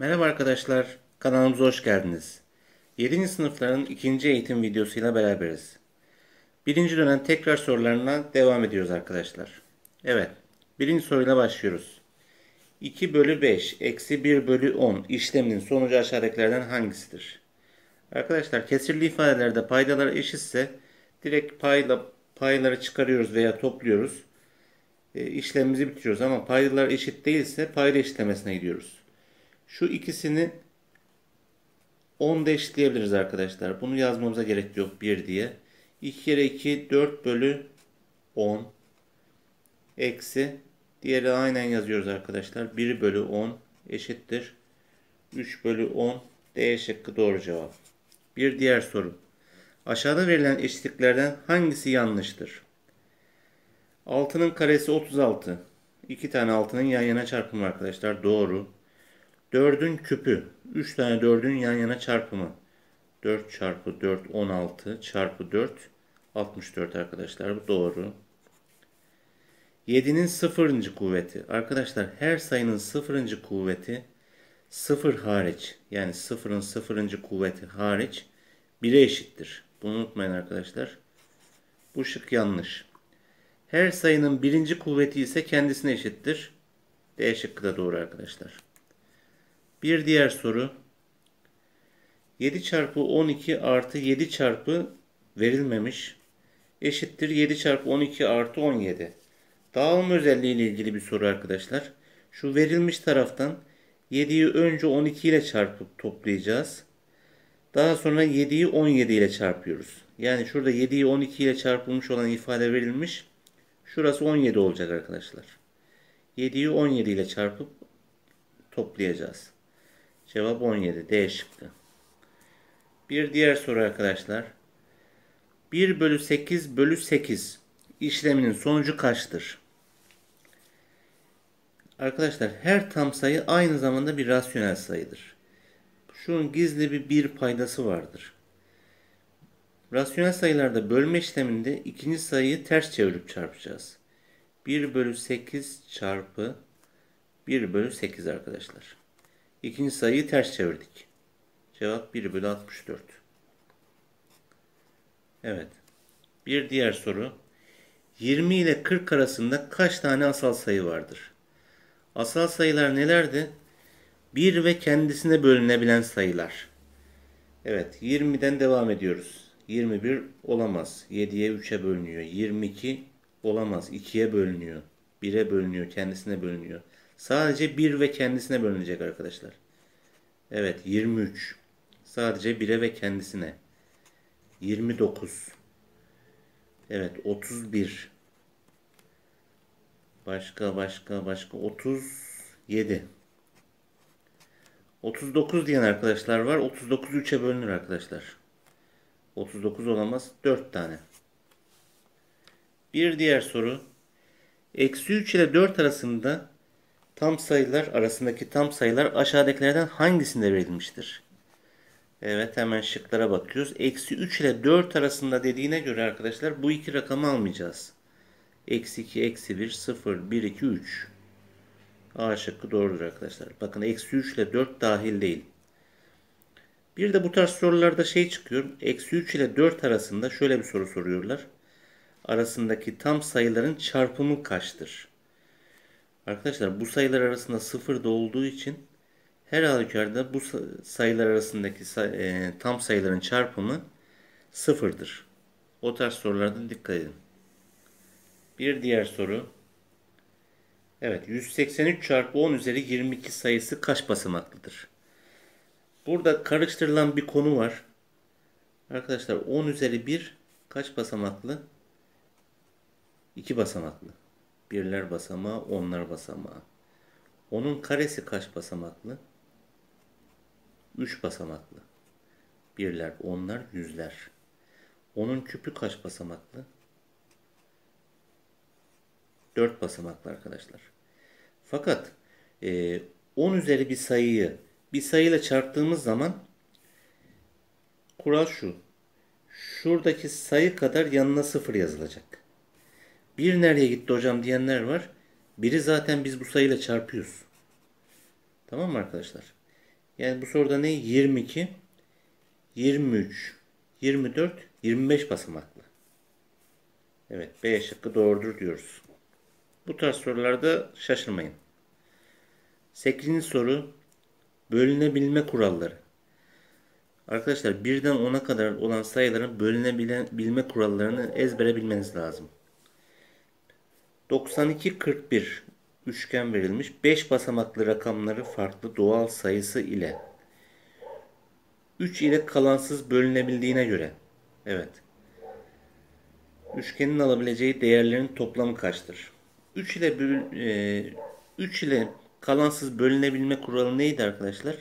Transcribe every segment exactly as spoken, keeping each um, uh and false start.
Merhaba arkadaşlar, kanalımıza hoş geldiniz. yedinci sınıfların ikinci eğitim videosuyla beraberiz. Birinci dönem tekrar sorularına devam ediyoruz arkadaşlar. Evet, birinci soruyla başlıyoruz. iki bölü beş eksi bir bölü on işleminin sonucu aşağıdakilerden hangisidir? Arkadaşlar kesirli ifadelerde paydalar eşitse direkt payla, payları çıkarıyoruz veya topluyoruz. E, işlemimizi bitiriyoruz ama paydalar eşit değilse payda eşitlemesine gidiyoruz. Şu ikisini onda eşitleyebiliriz arkadaşlar. Bunu yazmamıza gerek yok bir diye. iki kere iki dört bölü on eksi diğeri aynen yazıyoruz arkadaşlar. bir bölü on eşittir üç bölü on. D şıkkı doğru cevap. Bir diğer soru. Aşağıda verilen eşitliklerden hangisi yanlıştır? altının karesi otuz altı. iki tane altının yan yana çarpımı arkadaşlar. Doğru. dördün küpü. üç tane dördün yan yana çarpımı. dört çarpı dört on altı çarpı dört altmış dört arkadaşlar. Bu doğru. yedinin sıfırıncı kuvveti. Arkadaşlar her sayının sıfırıncı kuvveti sıfır hariç, yani sıfırın sıfırıncı kuvveti hariç bire eşittir. Bunu unutmayın arkadaşlar. Bu şık yanlış. Her sayının birinci kuvveti ise kendisine eşittir. D şıkkı da doğru arkadaşlar. Bir diğer soru. yedi çarpı on iki artı yedi çarpı verilmemiş eşittir yedi çarpı on iki artı on yedi. Dağılma özelliği ile ilgili bir soru arkadaşlar. Şu verilmiş taraftan yediyi önce on iki ile çarpıp toplayacağız. Daha sonra yediyi on yedi ile çarpıyoruz. Yani şurada yediyi on iki ile çarpılmış olan ifade verilmiş. Şurası on yedi olacak arkadaşlar. yediyi on yedi ile çarpıp toplayacağız. Cevap on yedi. D şıkkı. Bir diğer soru arkadaşlar. bir bölü sekiz bölü sekiz işleminin sonucu kaçtır? Arkadaşlar her tam sayı aynı zamanda bir rasyonel sayıdır. Şunun gizli bir bir paydası vardır. Rasyonel sayılarda bölme işleminde ikinci sayıyı ters çevirip çarpacağız. bir bölü sekiz çarpı bir bölü sekiz arkadaşlar. İkinci sayıyı ters çevirdik. Cevap bir bölü altmış dört. Evet. Bir diğer soru. yirmi ile kırk arasında kaç tane asal sayı vardır? Asal sayılar nelerdi? bir ve kendisine bölünebilen sayılar. Evet, yirmiden devam ediyoruz. yirmi bir olamaz. yediye üçe bölünüyor. yirmi iki olamaz. ikiye bölünüyor. bire bölünüyor. Kendisine bölünüyor. Sadece bir ve kendisine bölünecek arkadaşlar. Evet, yirmi üç. Sadece bire ve kendisine. yirmi dokuz. Evet, otuz bir. Başka başka başka otuz yedi. otuz dokuz diyen arkadaşlar var. otuz dokuz üçe bölünür arkadaşlar. otuz dokuz olamaz. dört tane. Bir diğer soru. Eksi üç ile dört arasında tam sayılar arasındaki tam sayılar aşağıdakilerden hangisinde verilmiştir? Evet, hemen şıklara bakıyoruz. Eksi üç ile dört arasında dediğine göre arkadaşlar bu iki rakamı almayacağız. Eksi iki, eksi bir, sıfır, bir, iki, üç. A şıkkı doğrudur arkadaşlar. Bakın eksi üç ile dört dahil değil. Bir de bu tarz sorularda şey çıkıyor. Eksi üç ile dört arasında şöyle bir soru soruyorlar. Arasındaki tam sayıların çarpımı kaçtır? Arkadaşlar bu sayılar arasında sıfır da olduğu için her halükarda bu sayılar arasındaki say e, tam sayıların çarpımı sıfırdır. O tarz sorularda dikkat edin. Bir diğer soru. Evet, yüz seksen üç çarpı on üzeri yirmi iki sayısı kaç basamaklıdır? Burada karıştırılan bir konu var. Arkadaşlar on üzeri bir kaç basamaklı? iki basamaklı. Birler basamağı, onlar basamağı. onun karesi kaç basamaklı? üç basamaklı. Birler, onlar, yüzler. onun küpü kaç basamaklı? dört basamaklı arkadaşlar. Fakat e, on üzeri bir sayıyı bir sayıyla çarptığımız zaman kural şu. Şuradaki sayı kadar yanına sıfır yazılacak. bir nereye gitti hocam diyenler var. Biri zaten biz bu sayıyla çarpıyoruz. Tamam mı arkadaşlar? Yani bu soruda ne? yirmi iki, yirmi üç, yirmi dört, yirmi beş basamaklı. Evet, B şıkkı doğrudur diyoruz. Bu tarz sorularda şaşırmayın. sekizinci soru, bölünebilme kuralları. Arkadaşlar birden ona kadar olan sayıların bölünebilme kurallarını ezbere bilmeniz lazım. doksan iki, kırk bir üçgen verilmiş. beş basamaklı rakamları farklı doğal sayısı ile üç ile kalansız bölünebildiğine göre. Evet. Üçgenin alabileceği değerlerin toplamı kaçtır? üç ile böl, e, üç ile kalansız bölünebilme kuralı neydi arkadaşlar?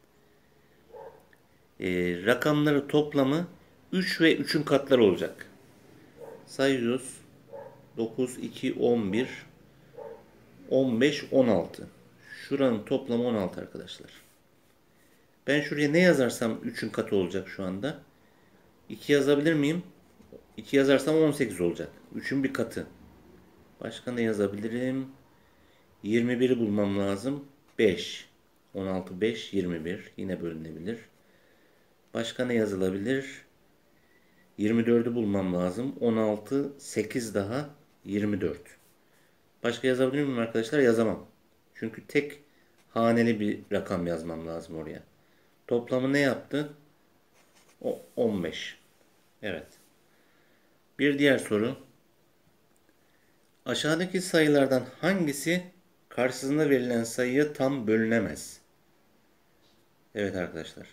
E, rakamları toplamı üç ve üçün katları olacak. Sayıyoruz. dokuz, iki, on bir, on beş, on altı. Şuranın toplamı on altı arkadaşlar. Ben şuraya ne yazarsam üçün katı olacak şu anda. iki yazabilir miyim? iki yazarsam on sekiz olacak. üçün bir katı. Başka ne yazabilirim? yirmi biri bulmam lazım. beş. on altı, beş, yirmi bir. Yine bölünebilir. Başka ne yazılabilir? yirmi dördü bulmam lazım. on altı, sekiz daha yirmi dört. Başka yazabilir miyim arkadaşlar? Yazamam. Çünkü tek haneli bir rakam yazmam lazım oraya. Toplamı ne yaptı? O on beş. Evet. Bir diğer soru. Aşağıdaki sayılardan hangisi karşısında verilen sayıya tam bölünemez? Evet arkadaşlar.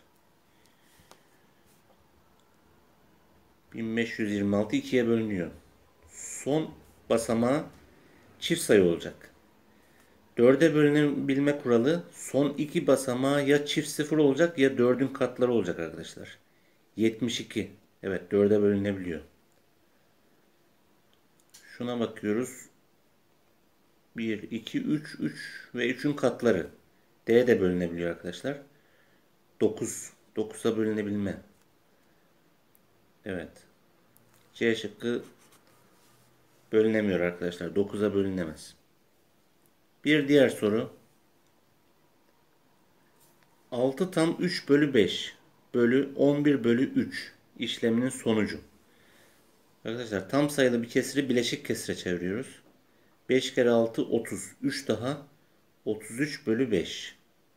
bin beş yüz yirmi altı ikiye bölünüyor. Son basamağı çift sayı olacak. dörde bölünebilme kuralı son iki basamağı ya çift sıfır olacak ya dördün katları olacak arkadaşlar. yetmiş iki. Evet, dörde bölünebiliyor. Şuna bakıyoruz. bir, iki, üç, üç ve üçün katları. D de bölünebiliyor arkadaşlar. dokuz. dokuza bölünebilme. Evet. C şıkkı bölünemiyor arkadaşlar. dokuza bölünemez. Bir diğer soru. altı tam üç bölü beş bölü on bir bölü üç işleminin sonucu. Arkadaşlar tam sayılı bir kesiri bileşik kesire çeviriyoruz. beş kere altı otuz. üç daha otuz üç bölü beş.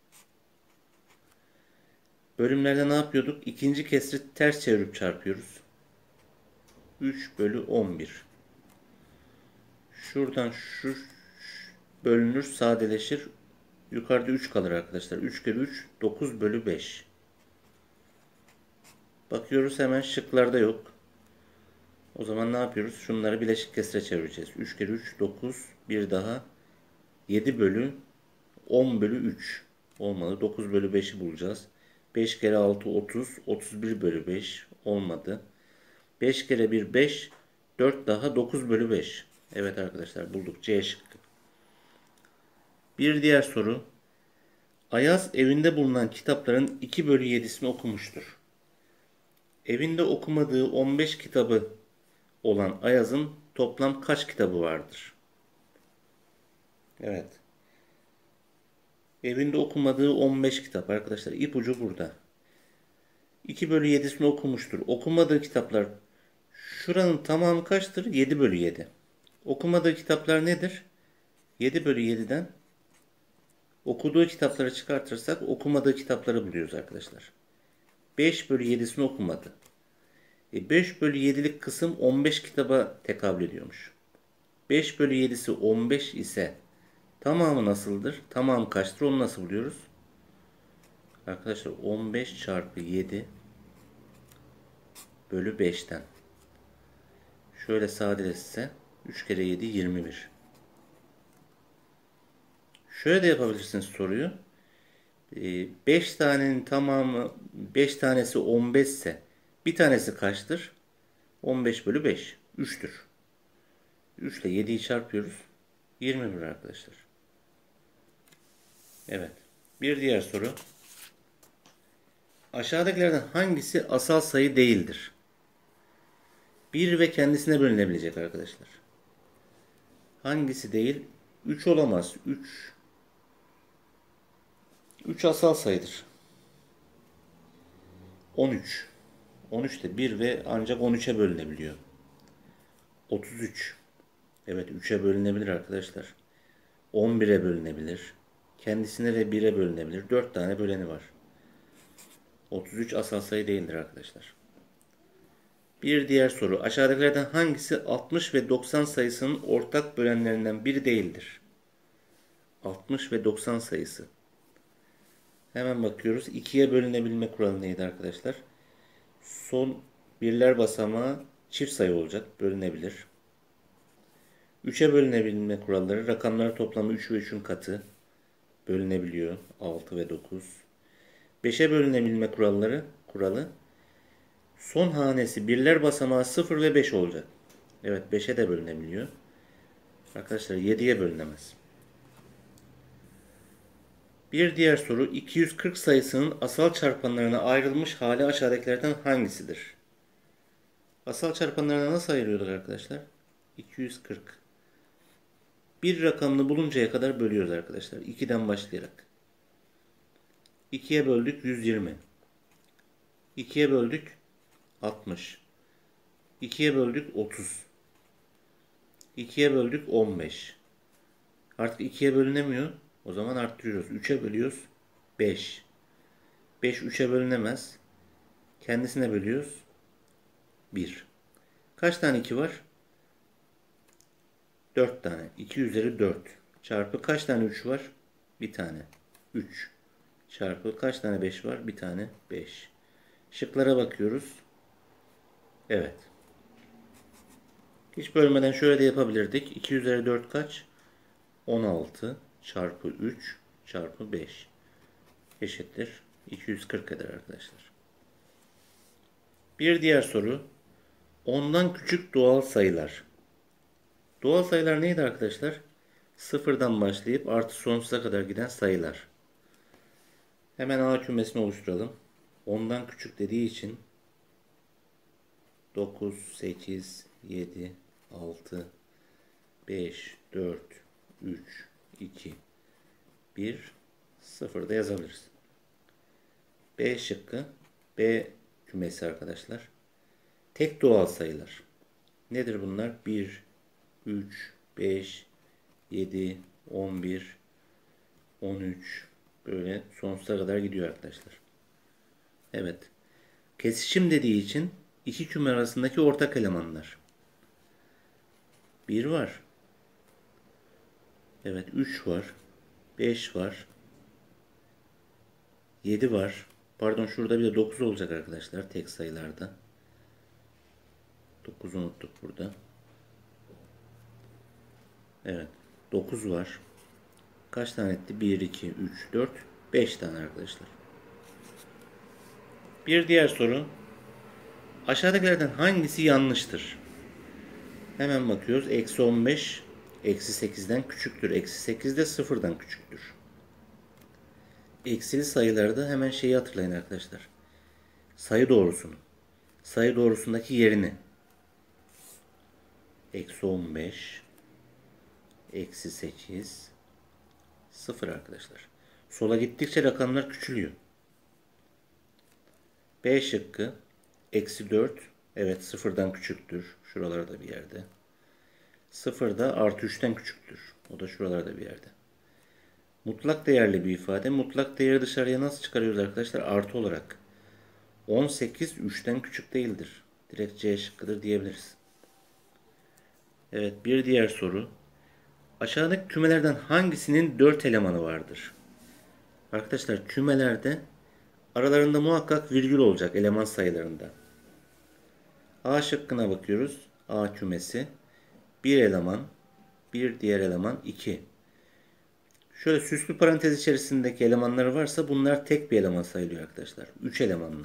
Bölümlerde ne yapıyorduk? İkinci kesri ters çevirip çarpıyoruz. üç bölü on bir. Şuradan şu bölünür, sadeleşir. Yukarıda üç kalır arkadaşlar. üç kere üç dokuz bölü beş. Bakıyoruz, hemen şıklarda yok. O zaman ne yapıyoruz? Şunları bileşik kesire çevireceğiz. üç kere üç dokuz. Bir daha yedi bölü on bölü üç. Olmadı. dokuz bölü beşi bulacağız. beş kere altı otuz. otuz bir bölü beş. Olmadı. beş kere bir beş. dört daha dokuz bölü beş. Evet arkadaşlar, bulduk. C şıkkı. Bir diğer soru. Ayaz evinde bulunan kitapların iki bölü yedisini okumuştur. Evinde okumadığı on beş kitabı olan Ayaz'ın toplam kaç kitabı vardır? Evet. Evinde okumadığı on beş kitap arkadaşlar. İpucu burada. iki bölü yedisini okumuştur. Okumadığı kitaplar, şuranın tamamı kaçtır? yedi bölü yedi. Okumadığı kitaplar nedir? yedi bölü yediden okuduğu kitapları çıkartırsak okumadığı kitapları buluyoruz arkadaşlar. beş bölü yedisini okumadı. E beş bölü yedilik kısım on beş kitaba tekabül ediyormuş. beş bölü yedisi on beş ise tamamı nasıldır? Tamamı kaçtır? Onu nasıl buluyoruz? Arkadaşlar on beş çarpı yedi bölü beşten. Şöyle sadeleşse üç kere yedi yirmi bir. Şöyle de yapabilirsiniz soruyu. beş tanenin tamamı, beş tanesi on beş ise bir tanesi kaçtır? on beş bölü beş. üçtür. üç ile yediyi çarpıyoruz. yirmi bir arkadaşlar. Evet. Bir diğer soru. Aşağıdakilerden hangisi asal sayı değildir? bir ve kendisine bölünebilecek arkadaşlar. Hangisi değil? üç olamaz. üç üç asal sayıdır. on üç. on üç de bir ve ancak on üçe bölünebiliyor. otuz üç. Evet, üçe bölünebilir arkadaşlar. on bire bölünebilir. Kendisine ve bire bölünebilir. dört tane böleni var. otuz üç asal sayı değildir arkadaşlar. Bir diğer soru. Aşağıdakilerden hangisi altmış ve doksan sayısının ortak bölenlerinden biri değildir? altmış ve doksan sayısı. Hemen bakıyoruz. ikiye bölünebilme kuralı neydi arkadaşlar? Son birler basamağı çift sayı olacak. Bölünebilir. üçe bölünebilme kuralları. Rakamları toplamı üç ve üçün katı. Bölünebiliyor. altı ve dokuz. beşe bölünebilme kuralları. Kuralı. Son hanesi birler basamağı sıfır ve beş olacak. Evet, beşe de bölünebiliyor. Arkadaşlar yediye bölünemez. Bir diğer soru, iki yüz kırk sayısının asal çarpanlarına ayrılmış hali aşağıdakilerden hangisidir? Asal çarpanlarına nasıl ayırıyorduk arkadaşlar? iki yüz kırk. Bir rakamını buluncaya kadar bölüyoruz arkadaşlar. ikiden başlayarak. ikiye böldük yüz yirmi. ikiye böldük altmış. ikiye böldük otuz. ikiye böldük on beş. Artık ikiye bölünemiyor. O zaman arttırıyoruz. üçe bölüyoruz. beş. beş üçe bölünemez. Kendisine bölüyoruz. bir. Kaç tane iki var? dört tane. iki üzeri dört. Çarpı kaç tane üç var? bir tane. üç. Çarpı kaç tane beş var? bir tane. beş. Şıklara bakıyoruz. Evet. Hiç bölmeden şöyle de yapabilirdik. iki üzeri dört kaç? on altı çarpı üç çarpı beş eşittir iki yüz kırk eder arkadaşlar. Bir diğer soru. Ondan küçük doğal sayılar. Doğal sayılar neydi arkadaşlar? Sıfırdan başlayıp artı sonsuza kadar giden sayılar. Hemen A kümesini oluşturalım. Ondan küçük dediği için dokuz, sekiz, yedi, altı, beş, dört, üç, iki, bir, sıfır da yazabiliriz. B şıkkı. B kümesi arkadaşlar. Tek doğal sayılar. Nedir bunlar? bir, üç, beş, yedi, on bir, on üç böyle sonsuza kadar gidiyor arkadaşlar. Evet. Kesişim dediği için iki küme arasındaki ortak elemanlar. bir var. Evet, üç var. beş var. yedi var. Pardon, şurada bir de dokuz olacak arkadaşlar tek sayılarda. dokuzu unuttuk burada. Evet. dokuz var. Kaç tane etti? bir, iki, üç, dört, beş tane arkadaşlar. Bir diğer soru. Aşağıdakilerden hangisi yanlıştır? Hemen bakıyoruz. Eksi on beş eksi sekizden küçüktür. Eksi sekiz de sıfırdan küçüktür. Eksili sayılarda hemen şeyi hatırlayın arkadaşlar. Sayı doğrusunu. Sayı doğrusundaki yerini. Eksi on beş eksi sekiz sıfır arkadaşlar. Sola gittikçe rakamlar küçülüyor. B şıkkı. Eksi dört. Evet, sıfırdan küçüktür. Şuralarda bir yerde. sıfır da artı üçten küçüktür. O da şuralarda bir yerde. Mutlak değerli bir ifade. Mutlak değeri dışarıya nasıl çıkarıyoruz arkadaşlar? Artı olarak. on sekiz üçten küçük değildir. Direkt C şıkkıdır diyebiliriz. Evet, bir diğer soru. Aşağıdaki kümelerden hangisinin dört elemanı vardır? Arkadaşlar, kümelerde aralarında muhakkak virgül olacak eleman sayılarında. A şıkkına bakıyoruz. A kümesi. Bir eleman. Bir diğer eleman iki. Şöyle süslü parantez içerisindeki elemanları varsa bunlar tek bir eleman sayılıyor arkadaşlar. üç elemanlı.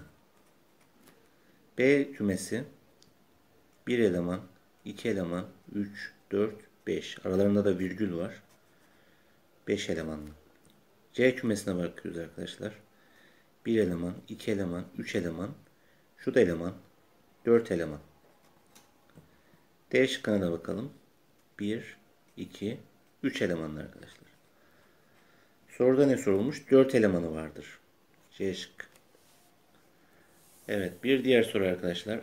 B kümesi. bir eleman. iki eleman. üç, dört, beş. Aralarında da virgül var. beş elemanlı. C kümesine bakıyoruz arkadaşlar. bir eleman, iki eleman, üç eleman. Şu da eleman. dört eleman. D şıkkına da bakalım. bir, iki, üç elemanlı arkadaşlar. Soruda ne sorulmuş? dört elemanı vardır. C şıkkı. Evet, bir diğer soru arkadaşlar.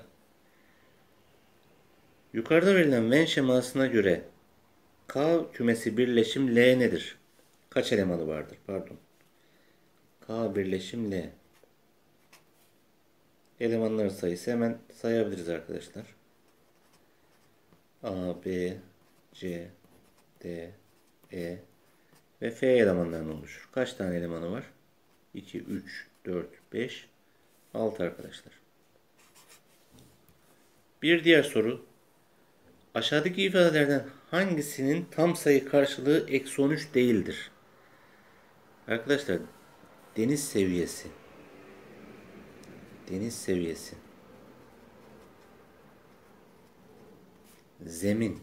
Yukarıda verilen Venn şemasına göre K kümesi birleşim L nedir? Kaç elemanı vardır? Pardon. K birleşim L. Elemanların sayısı hemen sayabiliriz arkadaşlar. A, B, C, D, E ve F elemanlarından oluşur. Kaç tane elemanı var? iki, üç, dört, beş, altı arkadaşlar. Bir diğer soru. Aşağıdaki ifadelerden hangisinin tam sayı karşılığı eksi on üç değildir? Arkadaşlar deniz seviyesi. Deniz seviyesi. Zemin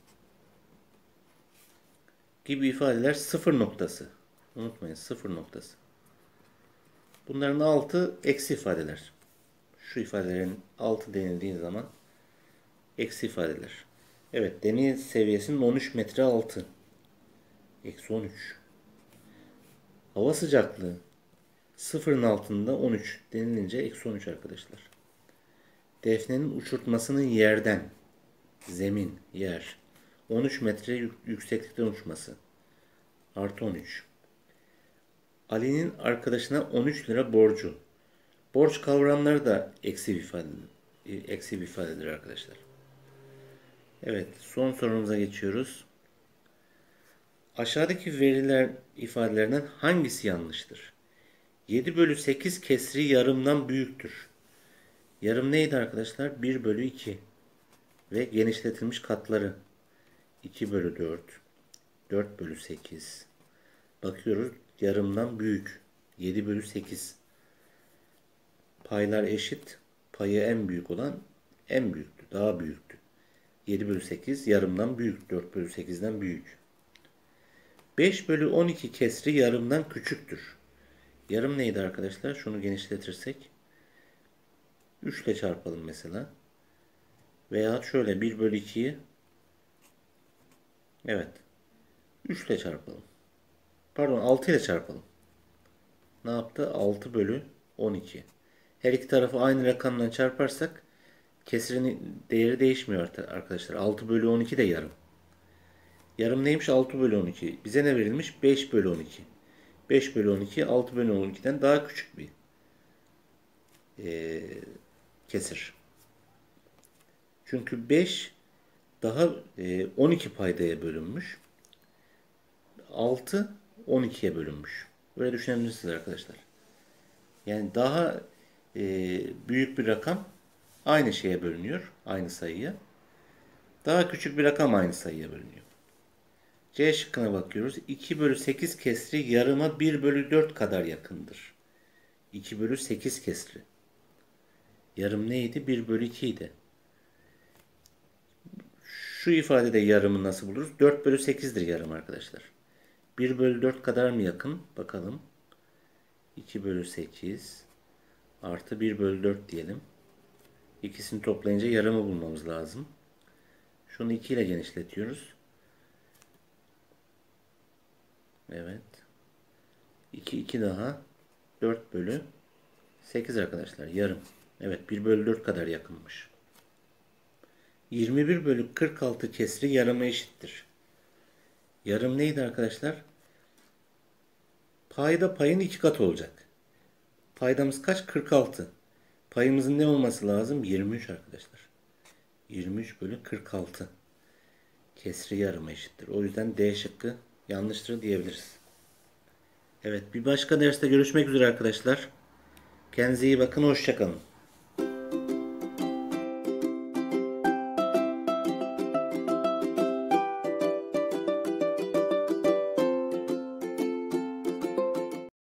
gibi ifadeler sıfır noktası. Unutmayın, sıfır noktası. Bunların altı eksi ifadeler. Şu ifadelerin altı denildiği zaman eksi ifadeler. Evet, deniz seviyesinin on üç metre altı. Eksi on üç. Hava sıcaklığı sıfırın altında on üç denilince eksi on üç arkadaşlar. Defnenin uçurtmasının yerden, zemin, yer, on üç metre yükseklikten uçması. Artı on üç. Ali'nin arkadaşına on üç lira borcu. Borç kavramları da eksi bir ifade, eksi bir ifadedir arkadaşlar. Evet, son sorumuza geçiyoruz. Aşağıdaki veriler ifadelerinden hangisi yanlıştır? yedi bölü sekiz kesri yarımdan büyüktür. Yarım neydi arkadaşlar? bir bölü iki ve genişletilmiş katları. iki bölü dört, dört bölü sekiz. Bakıyoruz, yarımdan büyük. yedi bölü sekiz. Paylar eşit. Payı en büyük olan en büyüktü. Daha büyüktü. yedi bölü sekiz yarımdan büyük. dört bölü sekizden büyük. beş bölü on iki kesri yarımdan küçüktür. Yarım neydi arkadaşlar? Şunu genişletirsek üç ile çarpalım mesela. Veya şöyle bir bölü ikiyi evet üç ile çarpalım. Pardon, altı ile çarpalım. Ne yaptı? altı bölü on iki. Her iki tarafı aynı rakamla çarparsak kesirin değeri değişmiyor arkadaşlar. altı bölü on iki de yarım. Yarım neymiş? altı bölü on iki. Bize ne verilmiş? beş bölü on iki. beş bölü on iki altı bölü on iki'den daha küçük bir e, kesir. Çünkü beş daha e, on iki paydaya bölünmüş. altı on iki'ye bölünmüş. Böyle düşünebilirsiniz arkadaşlar. Yani daha e, büyük bir rakam aynı şeye bölünüyor. Aynı sayıya. Daha küçük bir rakam aynı sayıya bölünüyor. C şıkkına bakıyoruz. iki bölü sekiz kesri yarıma bir bölü dört kadar yakındır. iki bölü sekiz kesri. Yarım neydi? bir bölü iki idi. Şu ifadede yarımı nasıl buluruz? dört bölü sekiz'dir yarım arkadaşlar. bir bölü dört kadar mı yakın? Bakalım. iki bölü sekiz artı bir bölü dört diyelim. İkisini toplayınca yarımı bulmamız lazım. Şunu iki ile genişletiyoruz. Evet. iki, iki daha. dört bölü sekiz arkadaşlar. Yarım. Evet, bir bölü dört kadar yakınmış. yirmi bir bölü kırk altı kesri yarıma eşittir. Yarım neydi arkadaşlar? Payda payın iki katı olacak. Paydamız kaç? kırk altı. Payımızın ne olması lazım? yirmi üç arkadaşlar. yirmi üç bölü kırk altı. Kesri yarıma eşittir. O yüzden D şıkkı yanlıştır diyebiliriz. Evet, bir başka derste görüşmek üzere arkadaşlar. Kendinize iyi bakın. Hoşça kalın.